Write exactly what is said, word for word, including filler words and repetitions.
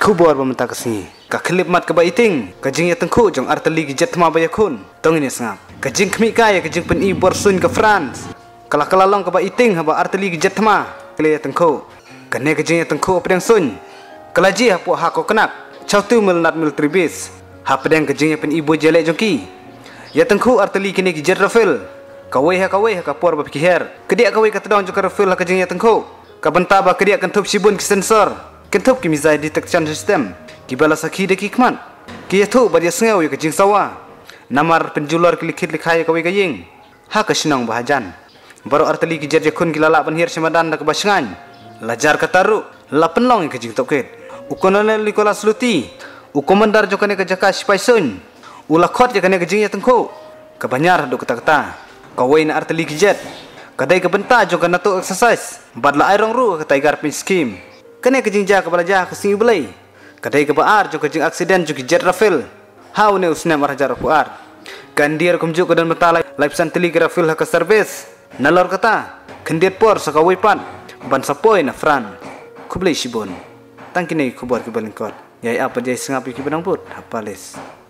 kubor bamenta kasni ka klip mat ka baiting ka jing ya tengku jong arteli gi jet ma bayakun tong ini sangap ka jing khmi ka ya ka jing pen i borsun ka France kala kala long ka baiting haba arteli gi jet ma kle ya tengku ka ne ka jing ya tengku pedang sun kala ji ha po ha ko kenak chautu mil nat mil tribis ha pedang ka jing ya pen i bo jele jongki ya tengku arteli kini gi jet rafel ka wei ha ka wei ha ka por ba pikir kedia ka wei ka tedong jong ka rafel ha ka jing ya tengku ka benta ba kedia kan thup sibun ki sensor kentup ki mizai detection system ki bala sakhi de ki kman ki yathu badia sngau ya jing sawa namar penjular ki likhit likhai ka we gaying ha ka sinong bahajan baro arteli ki jer kun ki lala banhir semadan da ka basngan lajar ka taru la penlong ki jing toket ukonole likola sluti ukomandar jokane ka jaka spaisun ula khot ya kane ka jing ya tengko ka banyar do kata kata ka we na arteli ki jet kadai ka benta jokana to exercise badla airong ru ka tiger pin scheme kene kejing ja kepala ja ke sing belai kadai ke baar jo kejing aksiden jo jet rafel how ne usne mar jar puar kandir kumju kedan mata live santili ke rafel ha ke service nalor kata kendir por sakawai pan ban sapoi na fran kublai sibon tangkini kubar ke balingkot yai apa jai sengap ki benang put hapales